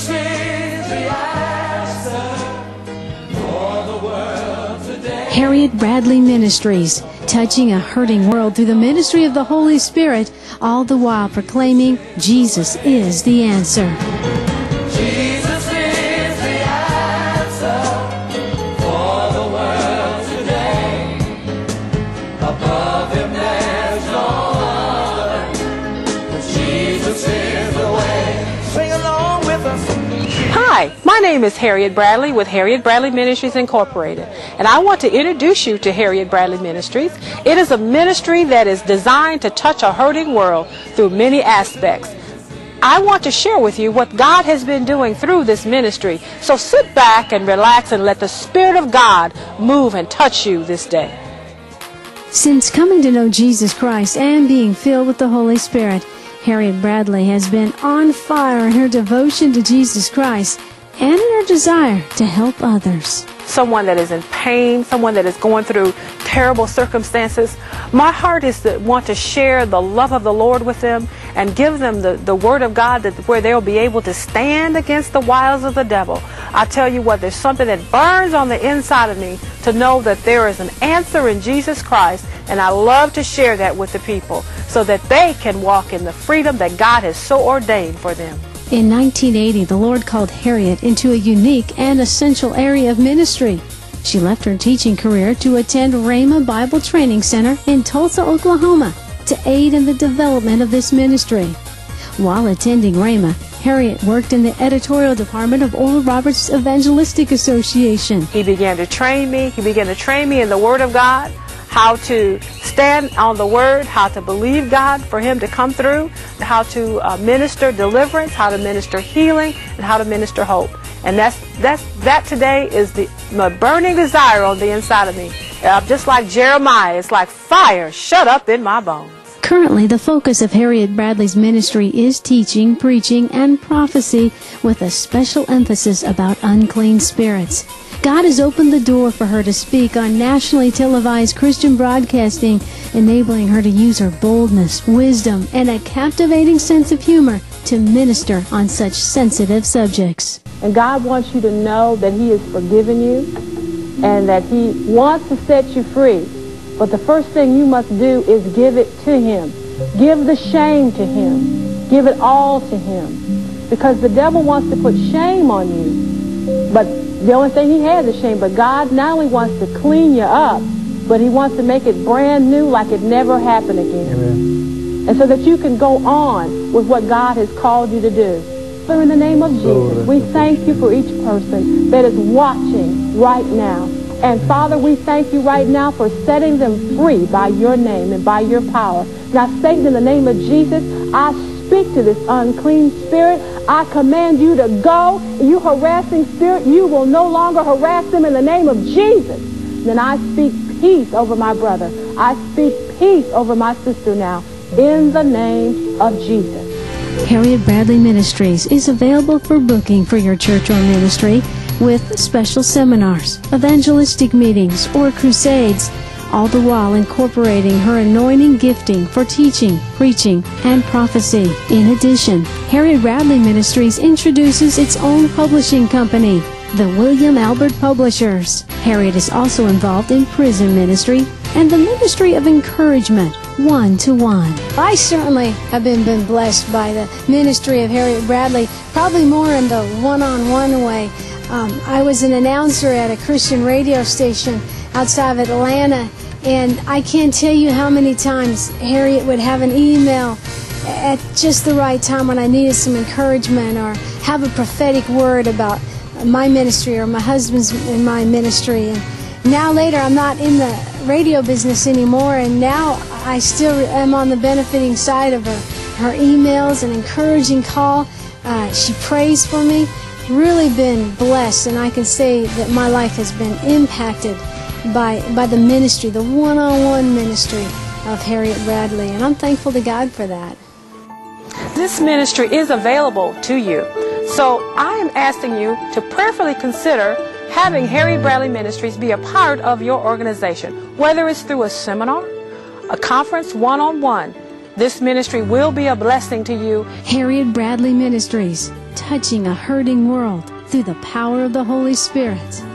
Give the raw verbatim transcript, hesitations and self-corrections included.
Jesus is the answer for the world today. Harriet Bradley Ministries, touching a hurting world through the ministry of the Holy Spirit, all the while proclaiming Jesus is the answer. Jesus is the answer for the world today. Above him there's no other. Jesus is the way. Sing along with us. Hi, my name is Harriet Bradley with Harriet Bradley Ministries Incorporated, and I want to introduce you to Harriet Bradley Ministries. It is a ministry that is designed to touch a hurting world through many aspects. I want to share with you what God has been doing through this ministry, so sit back and relax and let the Spirit of God move and touch you this day. Since coming to know Jesus Christ and being filled with the Holy Spirit, Harriet Bradley has been on fire in her devotion to Jesus Christ and in her desire to help others. Someone that is in pain, someone that is going through terrible circumstances, my heart is to want to share the love of the Lord with them and give them the, the Word of God that where they'll be able to stand against the wiles of the devil. I tell you what, there's something that burns on the inside of me to know that there is an answer in Jesus Christ, and I love to share that with the people so that they can walk in the freedom that God has so ordained for them. In nineteen eighty, the Lord called Harriet into a unique and essential area of ministry. She left her teaching career to attend Rhema Bible Training Center in Tulsa, Oklahoma, to aid in the development of this ministry. While attending Rhema, Harriet worked in the editorial department of Oral Roberts Evangelistic Association. He began to train me. He began to train me in the Word of God, how to stand on the Word, how to believe God for Him to come through, how to uh, minister deliverance, how to minister healing, and how to minister hope. And that's that's that today is the my burning desire on the inside of me. Uh, just like Jeremiah, it's like fire shut up in my bones. Currently, the focus of Harriet Bradley's ministry is teaching, preaching, and prophecy with a special emphasis about unclean spirits. God has opened the door for her to speak on nationally televised Christian broadcasting, enabling her to use her boldness, wisdom, and a captivating sense of humor to minister on such sensitive subjects. And God wants you to know that He has forgiven you and that He wants to set you free. But the first thing you must do is give it to Him. Give the shame to Him. Give it all to Him. Because the devil wants to put shame on you. But the only thing he has is shame. But God not only wants to clean you up, but He wants to make it brand new like it never happened again. Amen. And so that you can go on with what God has called you to do. Father, in the name of Jesus, we thank you for each person that is watching right now. And Father, we thank you right now for setting them free by your name and by your power. Now, Satan, in the name of Jesus, I speak to this unclean spirit. I command you to go. You harassing spirit, you will no longer harass them in the name of Jesus. Then I speak peace over my brother. I speak peace over my sister now, in the name of Jesus. Harriet Bradley Ministries is available for booking for your church or ministry with special seminars, evangelistic meetings, or crusades, all the while incorporating her anointing gifting for teaching, preaching, and prophecy. In addition, Harriet Bradley Ministries introduces its own publishing company, the William Albert Publishers. Harriet is also involved in prison ministry and the ministry of encouragement, one-to-one. I certainly have been, been blessed by the ministry of Harriet Bradley, probably more in the one-on-one way. Um, I was an announcer at a Christian radio station outside of Atlanta, and I can't tell you how many times Harriet would have an email at just the right time when I needed some encouragement or have a prophetic word about my ministry or my husband's and my ministry. And now later, I'm not in the radio business anymore, and now I still am on the benefiting side of her, her emails and encouraging call. Uh, she prays for me. Really been blessed, and I can say that my life has been impacted by by the ministry, the one-on-one ministry of Harriet Bradley, and I'm thankful to God for that. This ministry is available to you, so I am asking you to prayerfully consider having Harriet Bradley Ministries be a part of your organization, whether it's through a seminar, a conference, one-on-one. This ministry will be a blessing to you. Harriet Bradley Ministries, touching a hurting world through the power of the Holy Spirit.